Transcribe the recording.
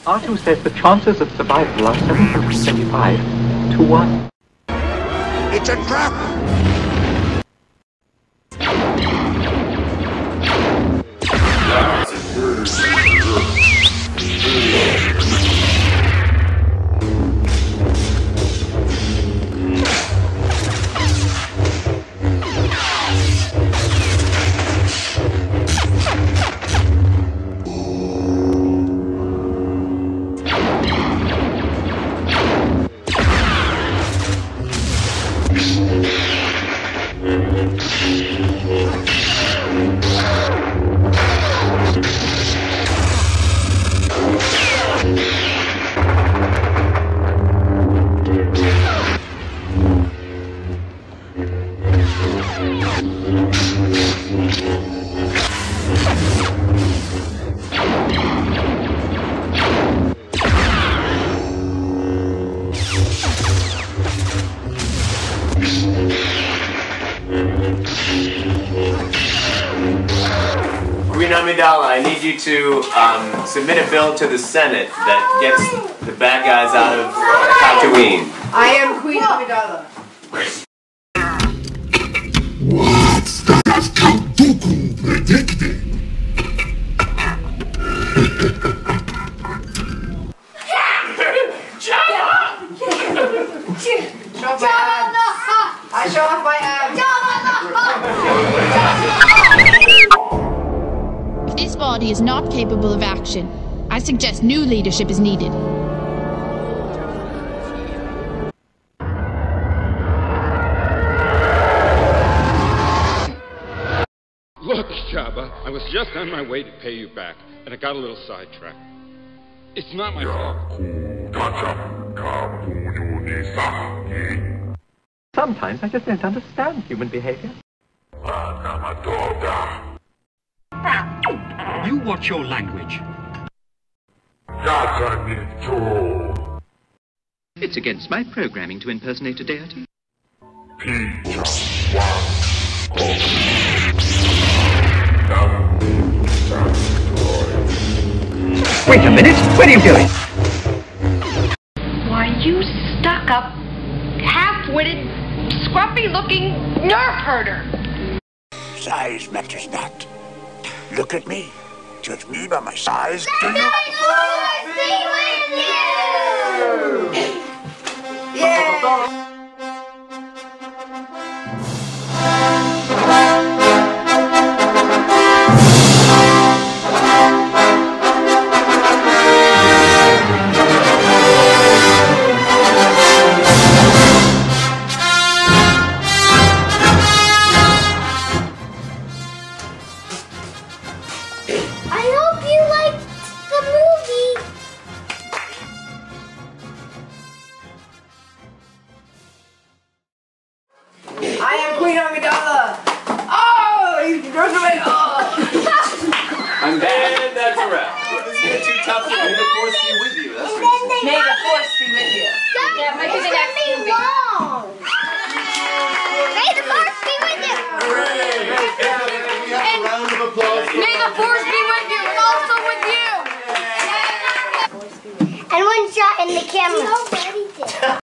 R2 says the chances of survival are 725 to 1. It's a trap! Queen Amidala, I need you to submit a bill to the Senate that gets the bad guys out of Tatooine. I am Queen Amidala. What's that Count Dooku predicted? I show off my abs. If this body is not capable of action, I suggest new leadership is needed. Look, Jabba, I was just on my way to pay you back, and I got a little sidetracked. It's not my fault. Sometimes I just don't understand human behavior. You watch your language. It's against my programming to impersonate a deity. Wait a minute, what are you doing? Why, you stuck-up, half-witted, scruffy-looking nerf herder! Size matters not. Look at me. Judge me by my size. Do you? Yeah. I hope you liked the movie. I am Queen Amidala. Oh, he runs away. Oh. And that's a wrap. This is too tough. May the force be with you. That's what he said. May the force be with you. Yeah, might be the next movie. Long. May the force be with you. Round of applause. May the force be with you and also with you! And one shot in the camera.